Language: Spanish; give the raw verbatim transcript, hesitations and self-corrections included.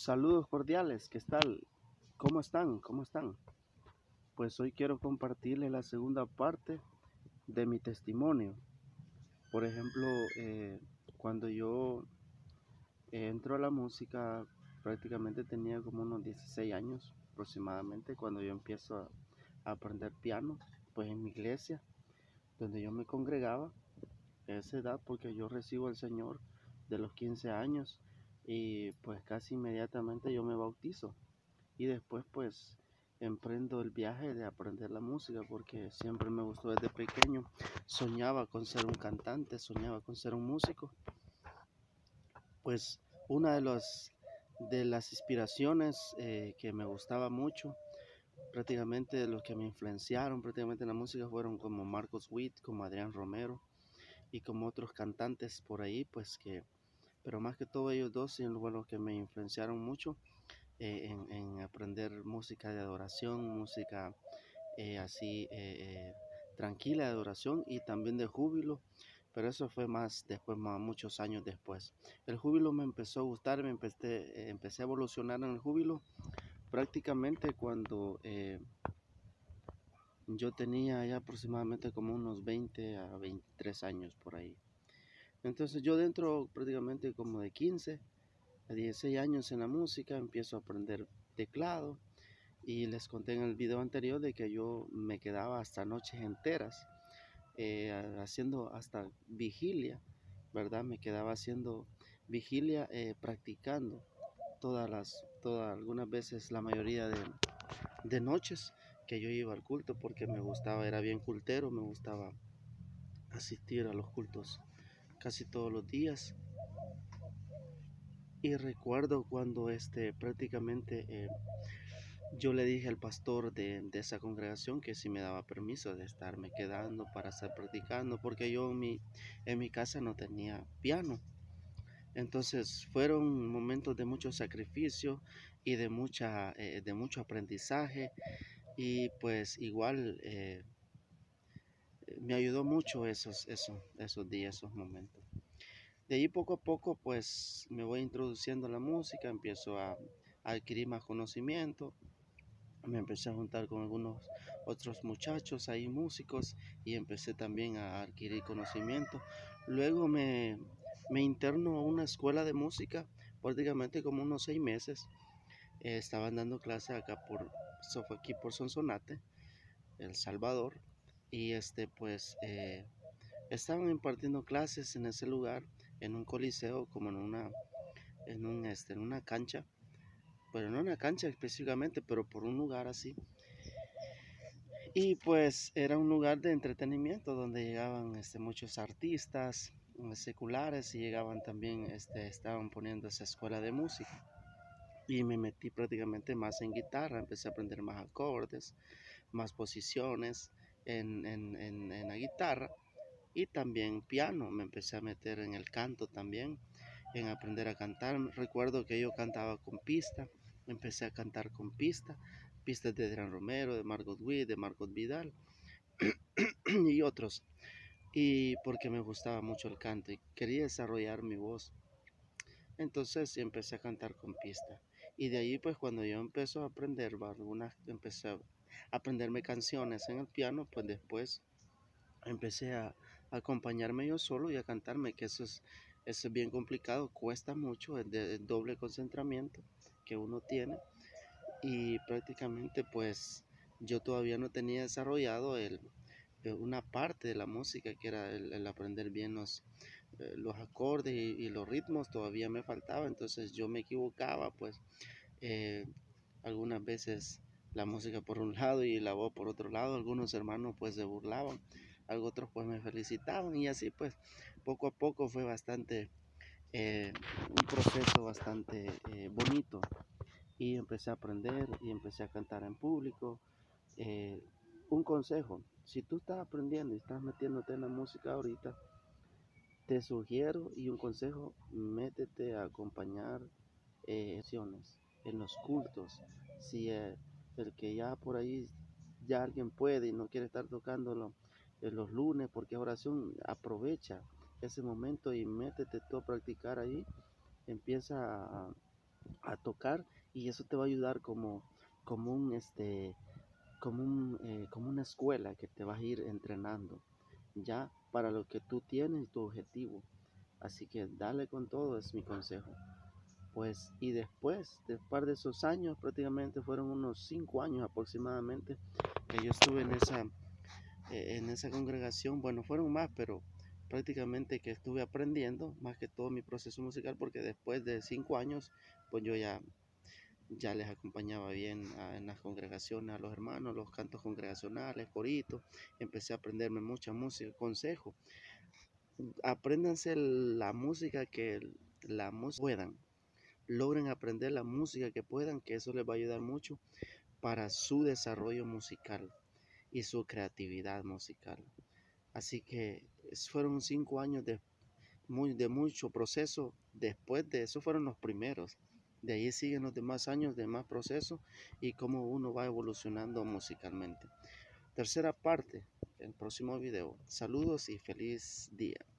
Saludos cordiales, ¿qué tal? ¿Cómo están? ¿Cómo están? Pues hoy quiero compartirles la segunda parte de mi testimonio. Por ejemplo, eh, cuando yo eh, entro a la música, prácticamente tenía como unos dieciséis años aproximadamente, cuando yo empiezo a, a aprender piano, pues en mi iglesia, donde yo me congregaba a esa edad, porque yo recibo al Señor de los quince años y pues casi inmediatamente yo me bautizo. Y después pues emprendo el viaje de aprender la música porque siempre me gustó desde pequeño. Soñaba con ser un cantante, soñaba con ser un músico. Pues una de los de las inspiraciones eh, que me gustaba mucho, prácticamente de los que me influenciaron prácticamente en la música fueron como Marcos Witt, como Adrián Romero y como otros cantantes por ahí, pues que, pero más que todo ellos dos fueron los que me influenciaron mucho eh, en, en aprender música de adoración, música eh, así eh, eh, tranquila de adoración y también de júbilo, pero eso fue más después, más, muchos años después. El júbilo me empezó a gustar, me empecé, eh, empecé a evolucionar en el júbilo prácticamente cuando eh, yo tenía ya aproximadamente como unos veinte a veintitrés años por ahí. Entonces yo dentro prácticamente como de quince a dieciséis años en la música empiezo a aprender teclado. Y les conté en el video anterior de que yo me quedaba hasta noches enteras eh, haciendo hasta vigilia, ¿verdad? Me quedaba haciendo vigilia eh, practicando todas las, todas, algunas veces la mayoría de, de noches que yo iba al culto porque me gustaba, era bien cultero, me gustaba asistir a los cultos casi todos los días. Y recuerdo cuando este prácticamente eh, yo le dije al pastor de, de esa congregación que si me daba permiso de estarme quedando para estar practicando, porque yo en mi, en mi casa no tenía piano. Entonces fueron momentos de mucho sacrificio y de, mucha, eh, de mucho aprendizaje y pues igual eh, me ayudó mucho esos, esos, esos días, esos momentos. De ahí poco a poco pues me voy introduciendo a la música, empiezo a, a adquirir más conocimiento. Me empecé a juntar con algunos otros muchachos ahí músicos y empecé también a adquirir conocimiento. Luego me, me interno a una escuela de música, prácticamente como unos seis meses. Eh, estaban dando clase acá por, eso fue aquí por Sonsonate, El Salvador, y este pues eh, estaban impartiendo clases en ese lugar, en un coliseo, como en una, en un, este, en una cancha, pero no en una cancha específicamente, pero por un lugar así. Y pues era un lugar de entretenimiento donde llegaban este, muchos artistas eh, seculares y llegaban también, este, estaban poniendo esa escuela de música. Y me metí prácticamente más en guitarra, empecé a aprender más acordes, más posiciones en, en, en, en la guitarra y también piano. Me empecé a meter en el canto también, en aprender a cantar. Recuerdo que yo cantaba con pista, empecé a cantar con pista, pistas de Adrián Romero, de Margot Witt, de Margot Vidal y otros, y porque me gustaba mucho el canto y quería desarrollar mi voz. Entonces empecé a cantar con pista. Y de ahí pues cuando yo empecé a aprender algunas, empecé a aprenderme canciones en el piano, pues después empecé a, a acompañarme yo solo y a cantarme, que eso es, eso es bien complicado, cuesta mucho, el, de, el doble concentramiento que uno tiene y prácticamente pues yo todavía no tenía desarrollado el, eh, una parte de la música que era el, el aprender bien los, eh, los acordes y, y, los ritmos todavía me faltaba, entonces yo me equivocaba pues eh, algunas veces la música por un lado y la voz por otro lado, algunos hermanos pues se burlaban, algo otros pues me felicitaban y así pues poco a poco fue bastante eh, un proceso bastante eh, bonito y empecé a aprender y empecé a cantar en público. Eh, un consejo, si tú estás aprendiendo y estás metiéndote en la música ahorita, te sugiero y un consejo, métete a acompañar eh, en los cultos. Si eh, el que ya por ahí ya alguien puede y no quiere estar tocándolo en los lunes porque es oración, aprovecha ese momento y métete tú a practicar ahí, empieza a, a tocar, y eso te va a ayudar como, como un, este, como un, eh, como una escuela que te vas a ir entrenando ya para lo que tú tienes y tu objetivo. Así que dale con todo, es mi consejo. Pues, y después, después de esos años, prácticamente fueron unos cinco años aproximadamente, que yo estuve en esa, eh, en esa congregación. Bueno, fueron más, pero prácticamente que estuve aprendiendo más que todo mi proceso musical, porque después de cinco años, pues yo ya, ya les acompañaba bien a- en las congregaciones a los hermanos, los cantos congregacionales, coritos. Empecé a aprenderme mucha música, consejo. Apréndanse la música que la música puedan. Logren aprender la música que puedan, que eso les va a ayudar mucho para su desarrollo musical y su creatividad musical. Así que fueron cinco años de, muy, de mucho proceso. Después de eso fueron los primeros. De ahí siguen los demás años de más proceso y cómo uno va evolucionando musicalmente. Tercera parte, el próximo video. Saludos y feliz día.